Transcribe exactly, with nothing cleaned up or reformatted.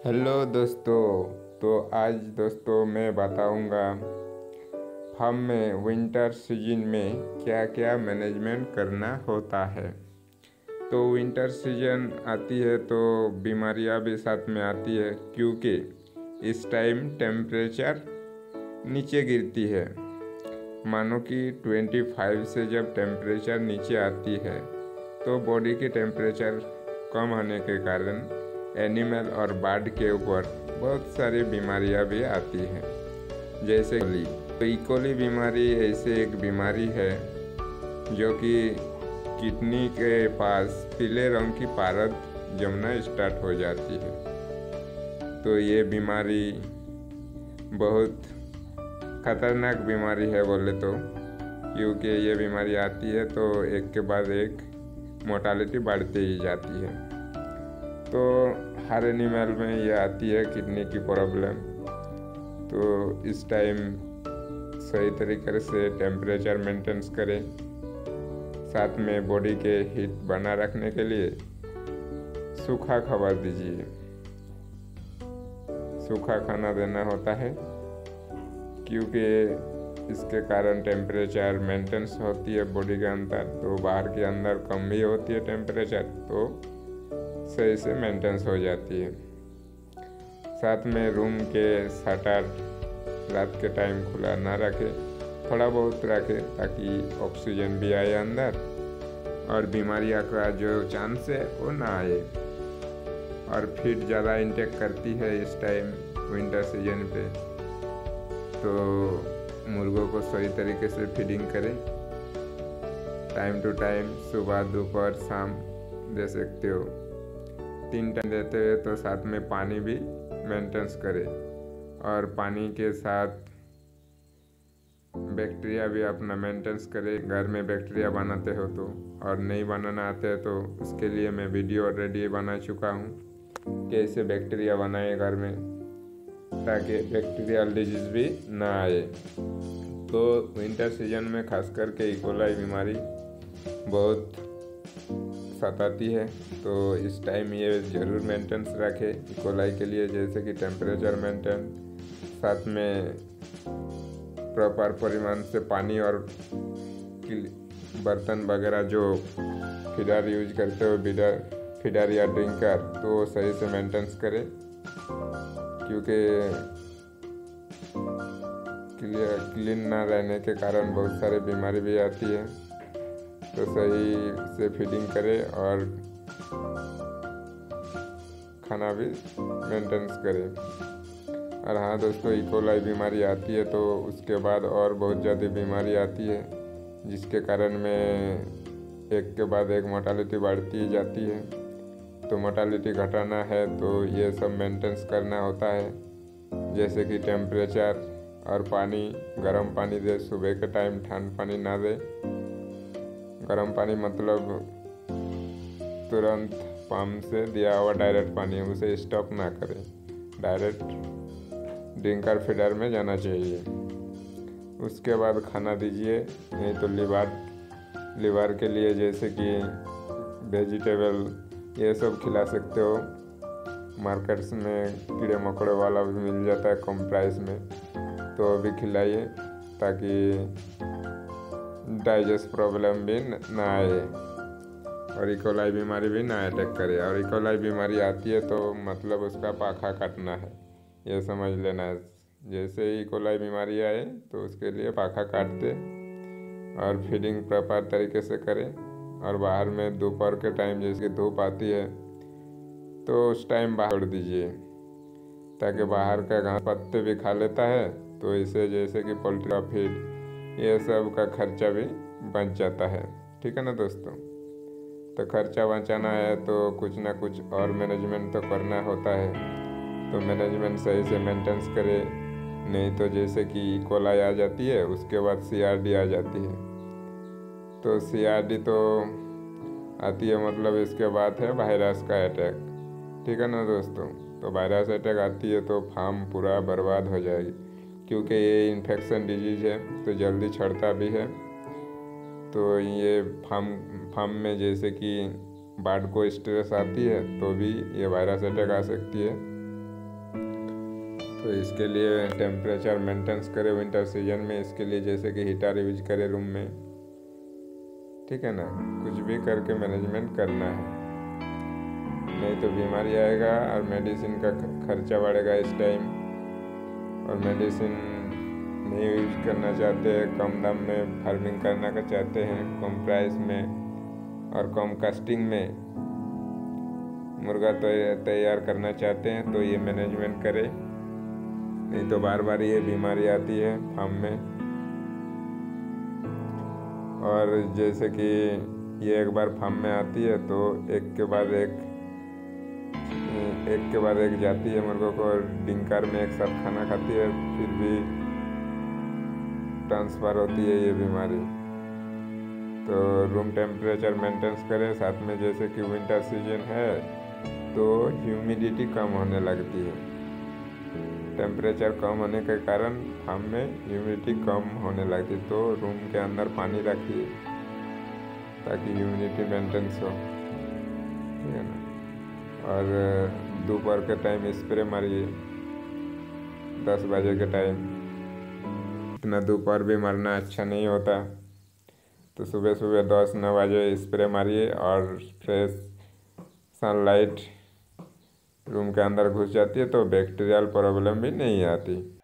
Hello दोस्तों। तो आज दोस्तों मैं बताऊंगा फार्म में विंटर सीजन में क्या क्या मैनेजमेंट करना होता है। तो विंटर सीजन आती है तो बीमारियां भी साथ में आती है, क्योंकि इस टाइम टेम्परेचर नीचे गिरती है। मानो कि पच्चीस से जब टेम्परेचर नीचे आती है तो बॉडी की टेम्परेचर कम होने के कारण एनिमल और बर्ड के ऊपर बहुत सारी बीमारियां भी आती हैं, जैसे इकोली। तो इकोली बीमारी ऐसे एक बीमारी है जो कि किडनी के पास पीले रंग की परत जमना स्टार्ट हो जाती है। तो ये बीमारी बहुत खतरनाक बीमारी है बोले तो, क्योंकि ये बीमारी आती है तो एक के बाद एक मोर्टालिटी बढ़ती ही जाती है। तो हर एनिमल में ये आती है किडनी की प्रॉब्लम। तो इस टाइम सही तरीके से टेम्परेचर मेंटेन्स करें, साथ में बॉडी के हीट बना रखने के लिए सूखा खाना दीजिए। सूखा खाना देना होता है क्योंकि इसके कारण टेम्परेचर मेंटेन्स होती है बॉडी के अंदर, तो बाहर के अंदर कम भी होती है टेम्परेचर, तो सही से मेंटेन्स हो जाती है। साथ में रूम के शटर रात के टाइम खुला ना रखें, थोड़ा बहुत रखें ताकि ऑक्सीजन भी आए अंदर और बीमारियां का जो चांस है वो ना आए। और फीड ज़्यादा इंटेक करती है इस टाइम विंटर सीजन पे, तो मुर्गों को सही तरीके से फीडिंग करें। टाइम टू टाइम सुबह दोपहर शाम दे सकते हो। तीन टाइम देते हुए तो साथ में पानी भी मेंटेनेंस करें, और पानी के साथ बैक्टीरिया भी अपना मेंटेनेंस करें। घर में बैक्टीरिया बनाते हो तो, और नहीं बनाना आते हैं तो उसके लिए मैं वीडियो ऑलरेडी बना चुका हूँ, कैसे बैक्टीरिया बनाए घर में ताकि बैक्टीरियल डिजीज भी ना आए। तो विंटर सीजन में खास करके इकोलाई बीमारी बहुत सताती है, तो इस टाइम ये ज़रूर मेंटेनेंस रखें इकोलाई के लिए, जैसे कि टेम्परेचर मेंटेन, साथ में प्रॉपर परिमाण से पानी और बर्तन वगैरह जो फीडर यूज करते हो, फीडर फीडर या ड्रिंकर, तो सही से मेंटेनेंस करें, क्योंकि क्लीन ना रहने के कारण बहुत सारी बीमारी भी आती है। तो सही से फीडिंग करें और खाना भी मेंटेनेंस करें। और हाँ दोस्तों, इकोलाई बीमारी आती है तो उसके बाद और बहुत ज़्यादा बीमारी आती है, जिसके कारण में एक के बाद एक मोर्टालिटी बढ़ती जाती है। तो मोर्टालिटी घटाना है तो ये सब मेंटेनेंस करना होता है, जैसे कि टेम्परेचर और पानी। गर्म पानी दे, सुबह के टाइम ठंड पानी ना दे। गर्म पानी मतलब तुरंत पंप से दिया हुआ डायरेक्ट पानी, उसे स्टॉप ना करें, डायरेक्ट ड्रिंकर फीडर में जाना चाहिए। उसके बाद खाना दीजिए, नहीं तो लिवर लिवर के लिए जैसे कि वेजिटेबल ये सब खिला सकते हो। मार्केट्स में कीड़े मकोड़े वाला भी मिल जाता है कम प्राइस में, तो भी खिलाइए ताकि डाइजेस्ट प्रॉब्लम भी ना आए और इकोलाई बीमारी भी ना अटैक करे। और इकोलाई बीमारी आती है तो मतलब उसका पाखा काटना है, ये समझ लेना है। जैसे ही इकोलाई बीमारी आए तो उसके लिए पाखा काट दे और फीडिंग प्रॉपर तरीके से करें। और बाहर में दोपहर के टाइम जैसे धूप आती है तो उस टाइम बाहर छोड़ दीजिए, ताकि बाहर का घास पत्ते भी खा लेता है, तो इसे जैसे कि पोल्ट्री का फीड ये सब का खर्चा भी बच जाता है। ठीक है ना दोस्तों। तो खर्चा बचाना है तो कुछ ना कुछ और मैनेजमेंट तो करना होता है, तो मैनेजमेंट सही से मेंटेनेंस करें, नहीं तो जैसे कि इकोलाई आ जाती है उसके बाद सी आर डी आ जाती है। तो सी आर डी तो आती है मतलब इसके बाद है वायरस का अटैक। ठीक है ना दोस्तों। तो वायरस अटैक आती है तो फार्म पूरा बर्बाद हो जाएगी, क्योंकि ये इन्फेक्शन डिजीज़ है तो जल्दी छड़ता भी है। तो ये फार्म फार्म में जैसे कि बर्ड को स्ट्रेस आती है तो भी ये वायरस अटैक आ सकती है। तो इसके लिए टेम्परेचर मेंटेनेंस करें विंटर सीजन में, इसके लिए जैसे कि हीटर यूज करें रूम में, ठीक है ना। कुछ भी करके मैनेजमेंट करना है, नहीं तो बीमारी आएगा और मेडिसिन का खर्चा बढ़ेगा इस टाइम। और मेडिसिन नहीं यूज करना चाहते हैं, कम दाम में फार्मिंग करना का चाहते हैं, कम प्राइस में और कम कास्टिंग में मुर्गा तो तैयार करना चाहते हैं, तो ये मैनेजमेंट करें, नहीं तो बार बार ये बीमारी आती है फार्म में। और जैसे कि ये एक बार फार्म में आती है तो एक के बाद एक एक के बाद एक जाती है मुर्गों को, डिंकर में एक साथ खाना खाती है, फिर भी ट्रांसफ़र होती है ये बीमारी। तो रूम टेम्परेचर मेंटेन करें, साथ में जैसे कि विंटर सीजन है तो ह्यूमिडिटी कम होने लगती है। टेम्परेचर कम होने के कारण फार्म में ह्यूमिडिटी कम होने लगती है, तो रूम के अंदर पानी रखिए ताकि ह्यूमिडिटी मेंटेन्स हो, ठीक है ना। और दोपहर के टाइम स्प्रे मारिए, दस बजे के टाइम। इतना दोपहर भी मारना अच्छा नहीं होता, तो सुबह सुबह दस नौ बजे स्प्रे मारिए और फ्रेश सनलाइट रूम के अंदर घुस जाती है तो बैक्टीरियल प्रॉब्लम भी नहीं आती।